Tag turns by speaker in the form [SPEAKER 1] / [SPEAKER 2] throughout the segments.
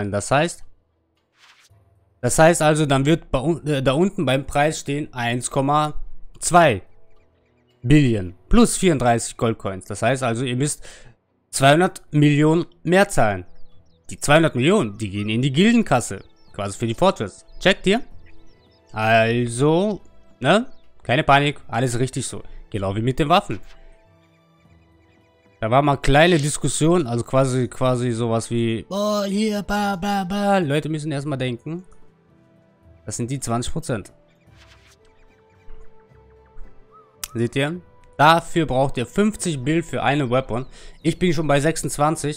[SPEAKER 1] Das heißt also, dann wird da unten beim Preis stehen 1,2 Billion plus 34 Goldcoins. Das heißt also, ihr müsst 200 Millionen mehr zahlen. Die 200 Millionen, die gehen in die Gildenkasse. Quasi für die Fortress. Checkt ihr? Also, ne? Keine Panik, alles richtig so. Genau wie mit den Waffen. Da war mal kleine Diskussion, also quasi sowas wie, oh, hier, ba, ba, ba. Leute müssen erstmal denken. Das sind die 20%. Seht ihr? Dafür braucht ihr 50 Bill für eine Weapon. Ich bin schon bei 26.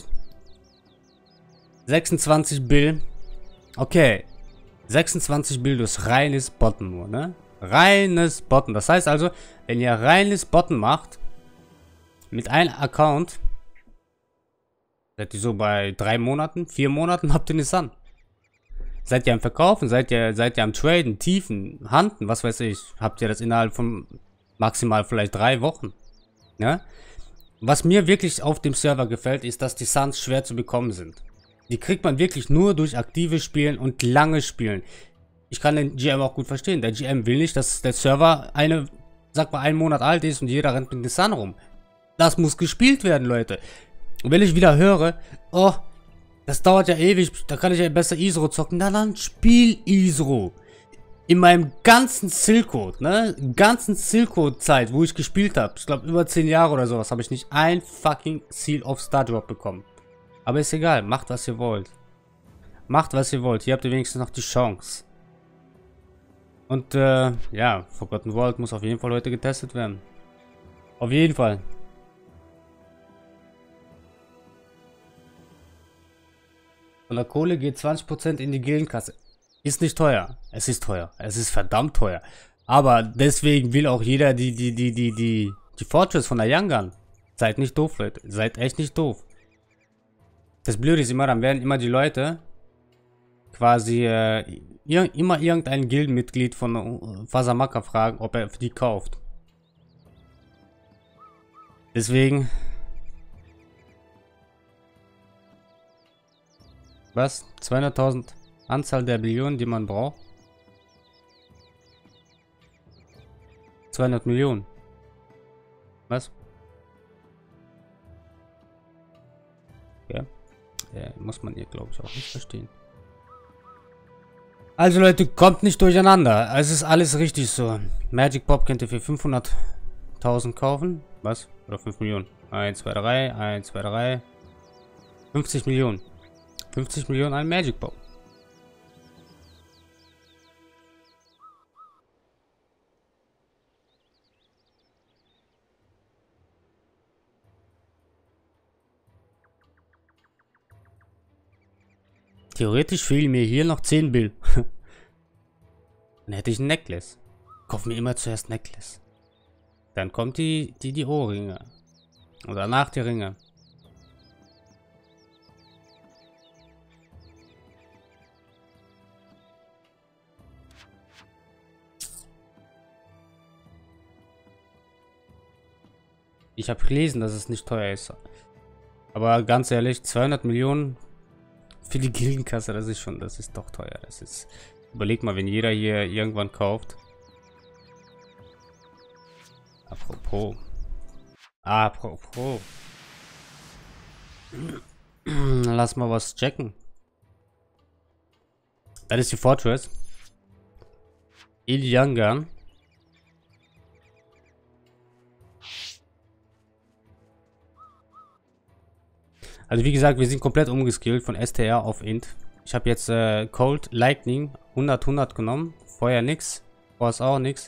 [SPEAKER 1] 26 Bill. Okay. 26 Bill durch reines Botten nur, ne? Reines Botten. Das heißt also, wenn ihr reines Botten macht, mit einem Account, seid ihr so bei 3 Monaten, 4 Monaten, habt ihr eine Sun. Seid ihr am Verkaufen, seid ihr am Traden, Tiefen, Handen, was weiß ich, habt ihr das innerhalb von maximal vielleicht 3 Wochen. Ja? Was mir wirklich auf dem Server gefällt, ist, dass die Suns schwer zu bekommen sind. Die kriegt man wirklich nur durch aktive Spielen und lange Spielen. Ich kann den GM auch gut verstehen. Der GM will nicht, dass der Server sag mal, 1 Monat alt ist und jeder rennt mit der Sun rum. Das muss gespielt werden, Leute. Und wenn ich wieder höre, oh, das dauert ja ewig, da kann ich ja besser Isro zocken. Na dann spiel Isro. In meinem ganzen Silk-Code, ne, ganzen Silk-Code-Zeit, wo ich gespielt habe, ich glaube über 10 Jahre oder sowas, habe ich nicht ein fucking Seal of Star Drop bekommen. Aber ist egal, macht was ihr wollt. Macht was ihr wollt, hier habt ihr wenigstens noch die Chance. Und ja, Forgotten World muss auf jeden Fall heute getestet werden. Auf jeden Fall. Von der Kohle geht 20% in die Gildenkasse. Ist nicht teuer. Es ist teuer. Es ist verdammt teuer. Aber deswegen will auch jeder die Fortress von der Young Gun. Seid nicht doof, Leute. Seid echt nicht doof. Das Blöde ist immer, dann werden immer die Leute quasi immer irgendein Gildenmitglied von Fasamaka fragen, ob er für die kauft. Deswegen. Was? 200.000 Anzahl der Billionen, die man braucht? 200 Millionen. Was? Ja. Muss man hier, glaube ich, auch nicht verstehen. Also Leute, kommt nicht durcheinander. Es ist alles richtig so. Magic Pop könnt ihr für 500.000 kaufen. Was? Oder 5 Millionen. 1, 2, 3, 1, 2, 3. 50 Millionen. 50 Millionen ein Magic Pop. Theoretisch fehlen mir hier noch 10 Bill. Dann hätte ich ein Necklace. Kauf mir immer zuerst Necklace. Dann kommt die Ohrringe. Und danach die Ringe. Ich habe gelesen, dass es nicht teuer ist. Aber ganz ehrlich, 200 Millionen für die Gildenkasse, das ist doch teuer. Das ist. Überleg mal, wenn jeder hier irgendwann kauft. Apropos. Lass mal was checken. Das ist die Fortress. Young Gun. Also wie gesagt, wir sind komplett umgeskillt von STR auf Int. Ich habe jetzt Cold Lightning 100 genommen. Vorher nix. Vorher auch nix.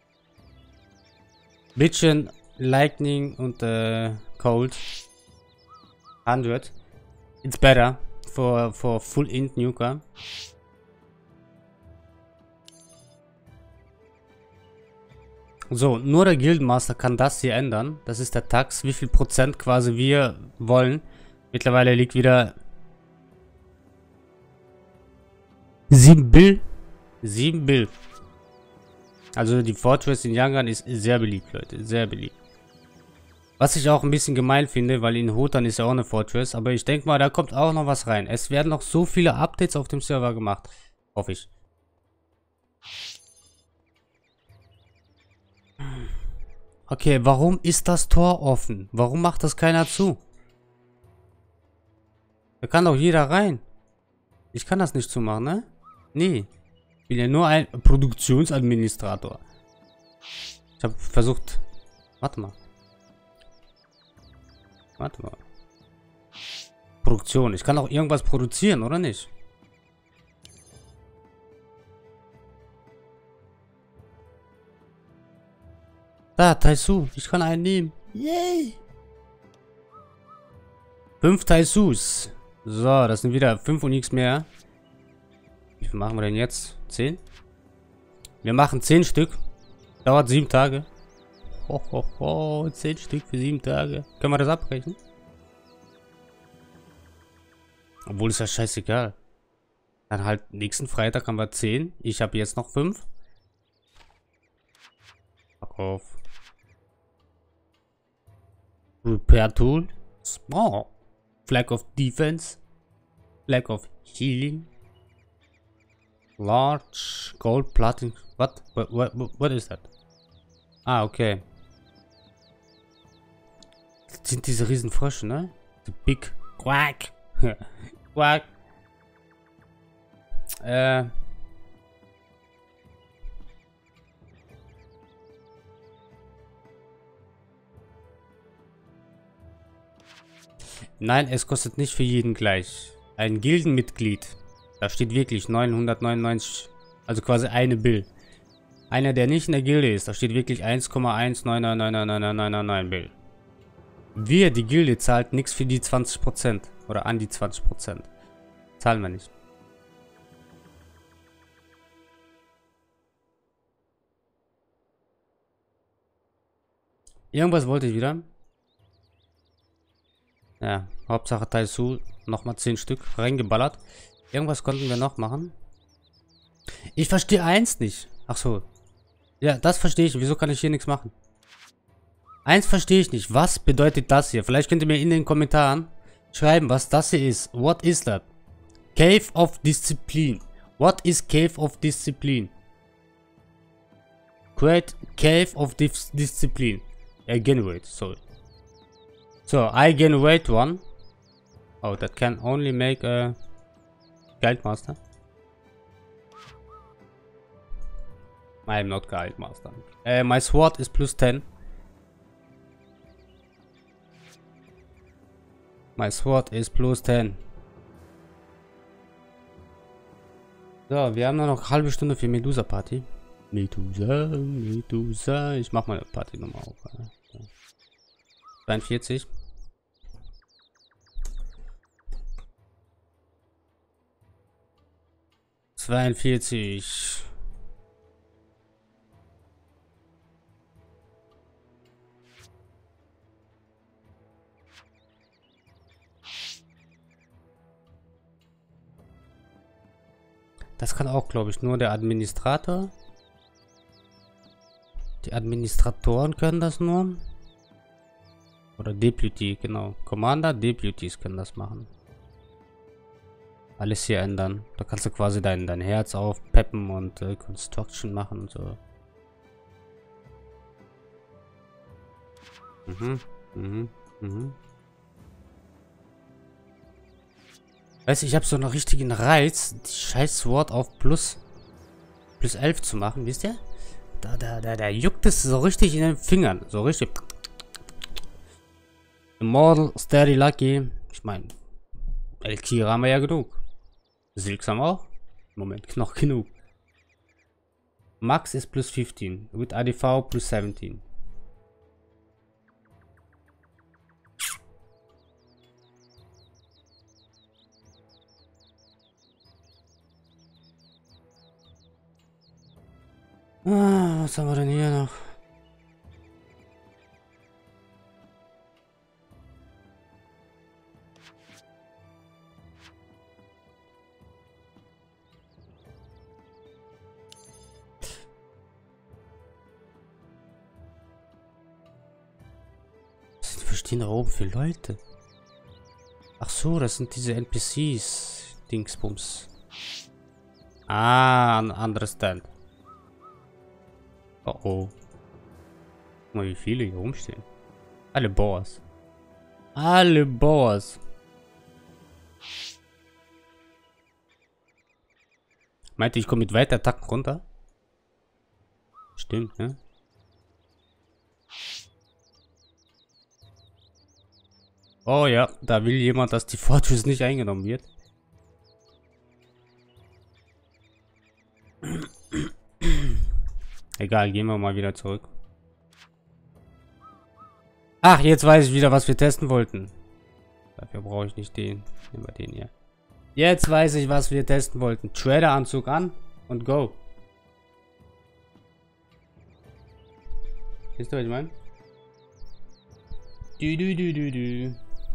[SPEAKER 1] Bisschen Lightning und Cold 100. It's better for full Int Nuker. So, nur der Guildmaster kann das hier ändern. Das ist der Tax, wie viel Prozent quasi wir wollen. Mittlerweile liegt wieder 7 Bill. 7 Bill. Also die Fortress in Young Gun ist sehr beliebt, Leute. Sehr beliebt. Was ich auch ein bisschen gemein finde, weil in Hotan ist ja auch eine Fortress. Aber ich denke mal, da kommt auch noch was rein. Es werden noch so viele Updates auf dem Server gemacht. Hoffe ich. Okay, warum ist das Tor offen? Warum macht das keiner zu? Da kann doch jeder rein. Ich kann das nicht zumachen, ne? Nee. Ich bin ja nur ein Produktionsadministrator. Ich habe versucht... Warte mal. Warte mal. Produktion. Ich kann auch irgendwas produzieren, oder nicht? Da, Taisu. Ich kann einen nehmen. Yay! 5 Taisus. So, das sind wieder 5 und nichts mehr. Wie viel machen wir denn jetzt? 10? Wir machen 10 Stück. Dauert 7 Tage. Ho, ho, ho. 10 Stück für 7 Tage. Können wir das abbrechen? Obwohl, ist ja scheißegal. Dann halt nächsten Freitag haben wir 10. Ich habe jetzt noch 5. Fuck auf. Repair Tool. Small. Flag of Defense. Flag of Healing. Large. Gold Platin. What is that? Ah, okay. Das sind diese riesen Frösche, ne? Die Big Quack. Quack. Nein, es kostet nicht für jeden gleich. Ein Gildenmitglied. Da steht wirklich 999. Also quasi eine Bill. Einer, der nicht in der Gilde ist, da steht wirklich 1,1999999 Bill. Wir, die Gilde, zahlt nichts für die 20%. Oder an die 20%. Zahlen wir nicht. Irgendwas wollte ich wieder. Ja, Hauptsache Taisu. Nochmal 10 Stück reingeballert. Irgendwas konnten wir noch machen. Ich verstehe eins nicht. Ach so. Ja, das verstehe ich. Wieso kann ich hier nichts machen? Eins verstehe ich nicht. Was bedeutet das hier? Vielleicht könnt ihr mir in den Kommentaren schreiben, was das hier ist. What is that? Cave of Discipline. What is Cave of Discipline? Create Cave of Discipline. Generate, sorry. So, I generate one. Oh, that can only make a Guildmaster. I am not Guildmaster. My sword is plus 10. My sword is plus 10. So, wir haben nur noch eine halbe Stunde für Medusa Party. Medusa. Ich mach meine Party nochmal auf. 42. Das kann auch, glaube ich, nur der Administrator. Die Administratoren können das nur. Oder Deputy, genau. Commander, Deputies können das machen. Alles hier ändern. Da kannst du quasi dein Herz aufpeppen und Construction machen und so. Weißt du, ich habe so einen richtigen Reiz, die scheiß Sword auf plus 11 zu machen, wisst ihr? Da juckt es so richtig in den Fingern. So richtig. Immortal, Steady, Lucky. Ich meine, Elkira haben wir ja genug. Silksam auch. Moment, noch genug. Max ist plus 15. With ADV plus 17. Ah, was haben wir denn hier noch? stehen da oben für Leute? Ach so, das sind diese NPCs. Dingsbums. Ah, understand. Oh oh. Guck mal, wie viele hier rumstehen. Alle Boars. Alle Boars. Meinte, ich komme mit weiter Attacken runter? Stimmt, ne? Oh ja, da will jemand, dass die Fortress nicht eingenommen wird. Egal, gehen wir mal wieder zurück. Ach, jetzt weiß ich wieder, was wir testen wollten. Dafür brauche ich nicht den. Nehmen wir den hier. Jetzt weiß ich, was wir testen wollten. Trader-Anzug an und go. Wisst ihr, was ich meine? Du.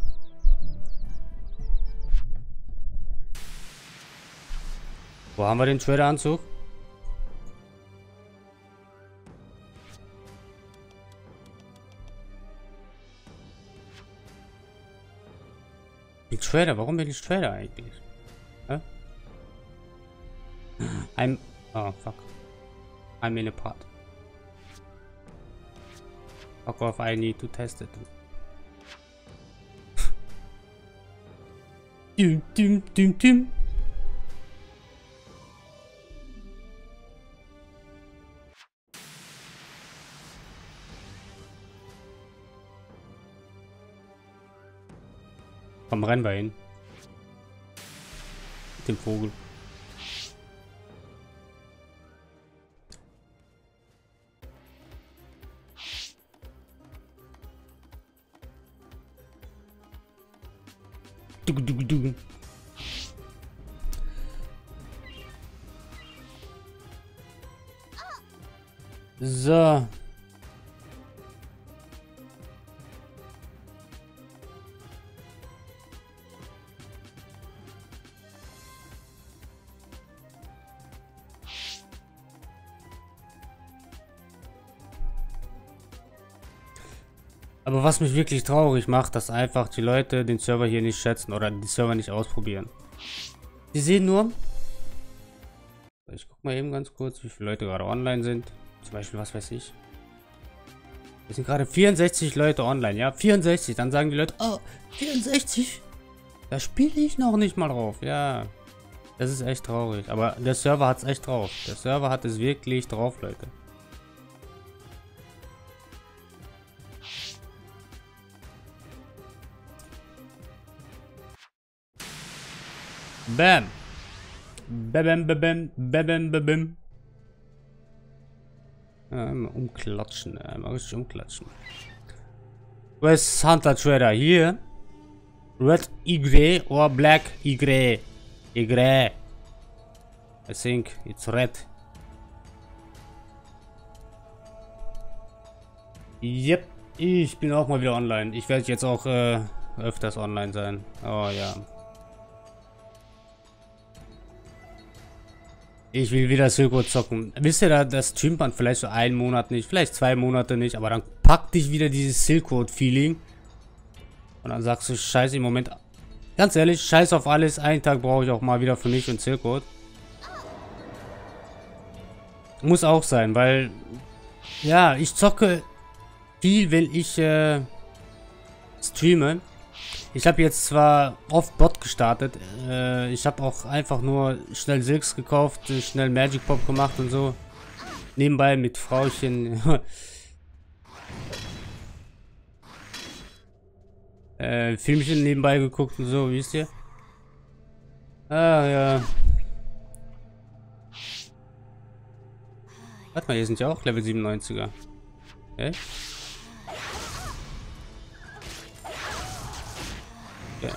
[SPEAKER 1] Wo haben wir den Trader-Anzug? Den Trader, warum bin ich Trader eigentlich? Hä? Oh, fuck. I'm in a pot. Fuck off, I need to test it. Düm. Komm, rennen wir hin. Mit dem Vogel. Du. So. Aber was mich wirklich traurig macht, dass einfach die Leute den Server hier nicht schätzen oder die Server nicht ausprobieren. Die sehen nur... Ich guck mal eben ganz kurz, wie viele Leute gerade online sind. Zum Beispiel, was weiß ich. Es sind gerade 64 Leute online, ja? 64. Dann sagen die Leute, oh, 64. Da spiele ich noch nicht mal drauf. Ja, das ist echt traurig. Aber der Server hat es echt drauf. Der Server hat es wirklich drauf, Leute. Bam. Bam. Einmal umklatschen, einmal richtig umklatschen. Wo ist Hunter Trader? Hier. Red Y or Black Y? Y. I think it's red. Yep. Ich bin auch mal wieder online. Ich werde jetzt auch öfters online sein. Oh ja. Ich will wieder Silk Road zocken. Wisst ihr, das streamt man vielleicht so einen Monat nicht, vielleicht 2 Monate nicht, aber dann packt dich wieder dieses Silk Road Feeling. Und dann sagst du, scheiße, im Moment, ganz ehrlich, scheiß auf alles, einen Tag brauche ich auch mal wieder für mich und Silk Road. Muss auch sein, weil, ja, ich zocke viel, wenn ich streame. Ich habe jetzt zwar oft Bot gestartet, ich habe auch einfach nur schnell Silks gekauft, schnell Magic Pop gemacht und so. Nebenbei mit Frauchen. Filmchen nebenbei geguckt und so, wisst ihr? Ah, ja. Warte mal, hier sind ja auch Level 97er. Okay. Okay.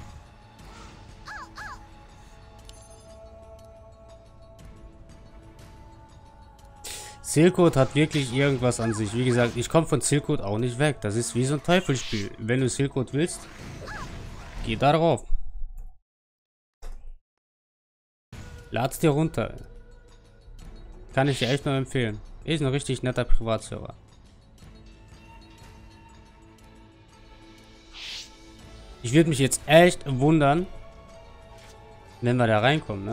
[SPEAKER 1] Silk Road hat wirklich irgendwas an sich. Wie gesagt, ich komme von Silk Road auch nicht weg. Das ist wie so ein Teufelsspiel. Wenn du Silk Road willst, geh da drauf. Lad's dir runter. Kann ich dir echt nur empfehlen. Ist ein richtig netter Privatserver. Ich würde mich jetzt echt wundern, wenn wir da reinkommen, ne?